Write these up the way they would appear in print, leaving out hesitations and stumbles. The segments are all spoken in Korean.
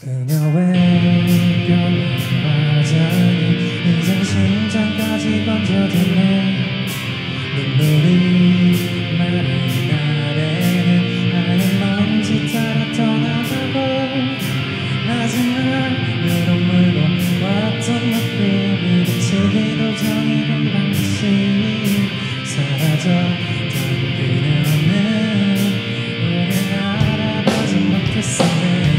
그녀의 변화하자니 이젠 심장까지 번져드네. 눈물이 마른 날에는 하얀 먼지 따라 떠나가고 마지막으로 물고 왔던 목표를 그치기도 전에 금방시 사라졌던 그녀는 우릴 알아보지 못했었네.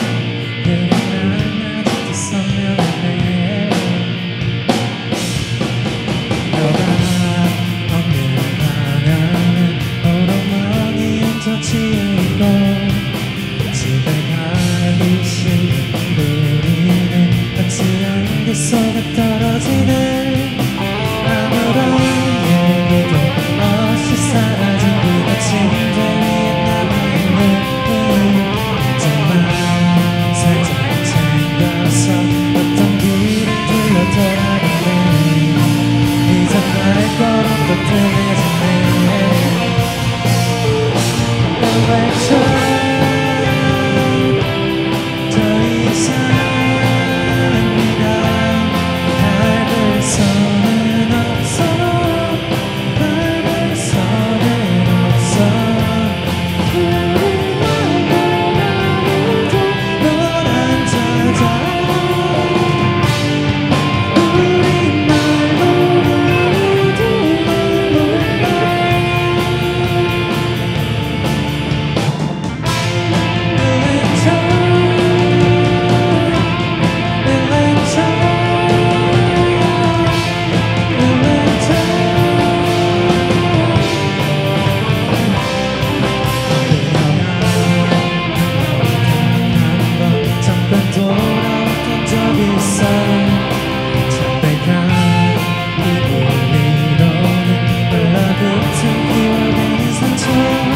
속에 떨어지네. 아무런 얘기도 없이 사라진 그가 침대 위에 남아있는 정말 살짝 챙겨서 어떤 길을 둘러 돌아가네. 이제 나의 걸음도 뜸해지네. 외쳐 돌아왔던 적이 있어. 창백한 이불 위로는 달라붙은 기억의 상처.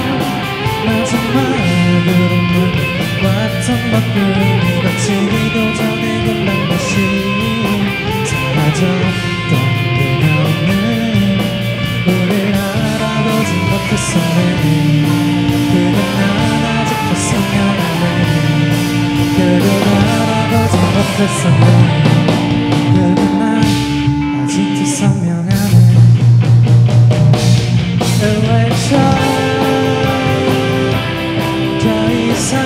마지막으로 물고 왔던 먹구름이 거치기도 전에 금방 다시 사라졌던 그녀는 우릴 알아보지 못했었네. 그건 난 아직도 선명하네. 못했었네. 그건 난 아직도 선명하네. 외쳐 더 이상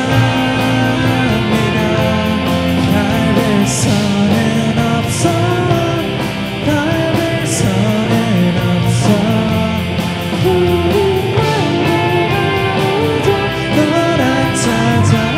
네가 밟을 수는 없어. 밟을 수는 없어. 우리 말고도 너란 찾아.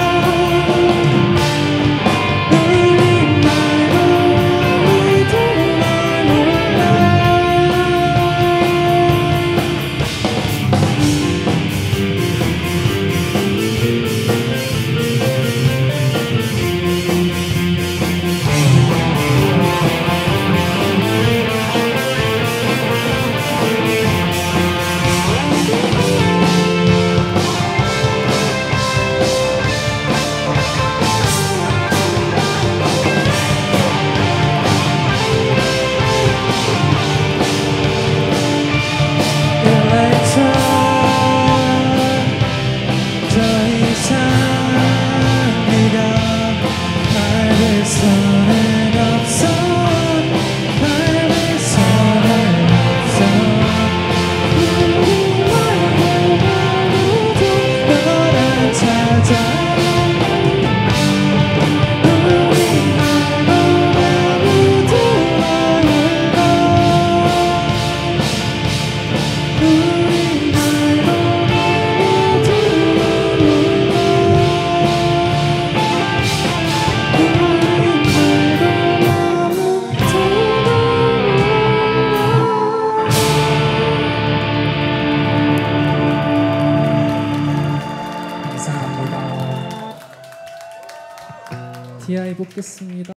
TI 뽑겠습니다.